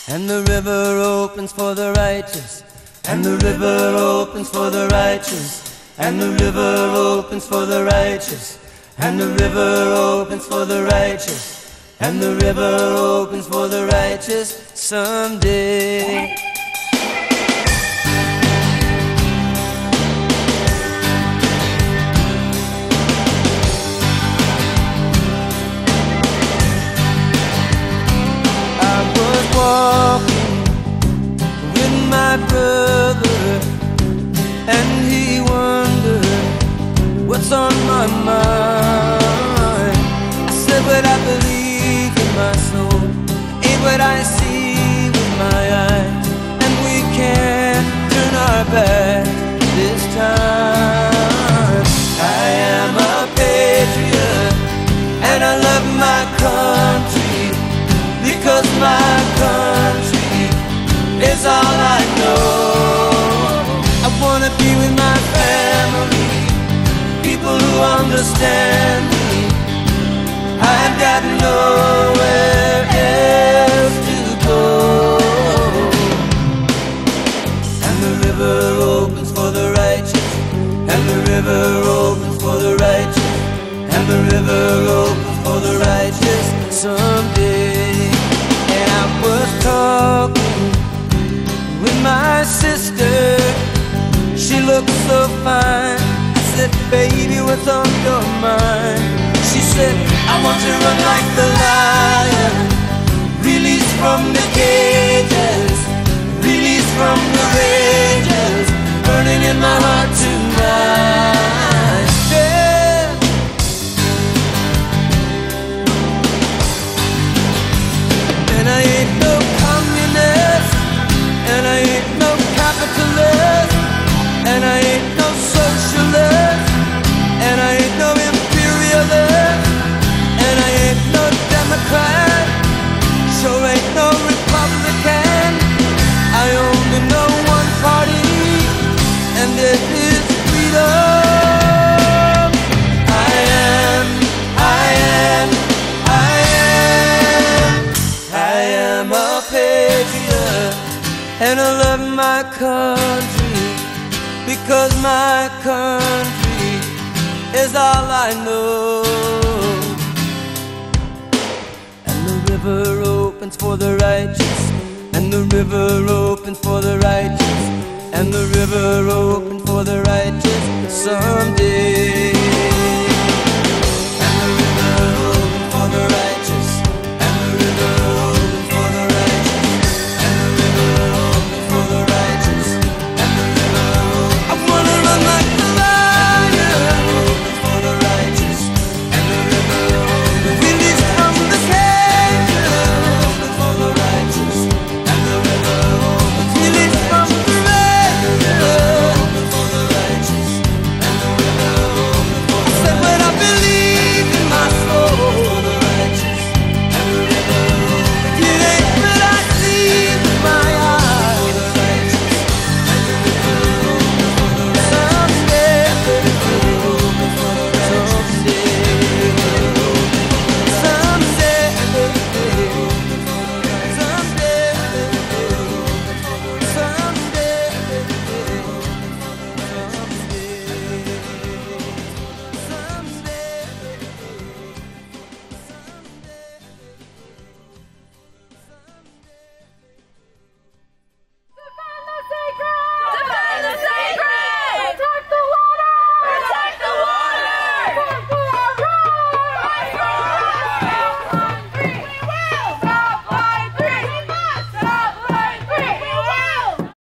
And the river opens for the righteous, and the river opens for the righteous, and the river opens for the righteous, and the river opens for the righteous, and the river opens for the righteous someday. Walking with my brother, and he wondered what's on my mind. I said what I believe in my soul ain't what I see with my eyes, and we can't turn our back this time. I am a patriot, and I love my country, because my country is all I know. I wanna be with my family, people who understand me. I've got nowhere else to go. And the river opens for the righteous, and the river opens for the righteous, and the river opens for the righteous someday. I was talking with my sister, she looked so fine. I said, baby, what's on your mind? She said, I want to run like the lion, released from the cages, released from the rages, burning in my heart tonight. Yeah. And I ain't no communist, and I ain't no capitalist, and I ain't no socialist, and I ain't no imperialist, and I ain't no Democrat, sure ain't no Republican. I only know one party, and it is freedom. And I love my country, because my country is all I know. And the river opens for the righteous, and the river opens for the righteous, and the river opens for the righteous someday.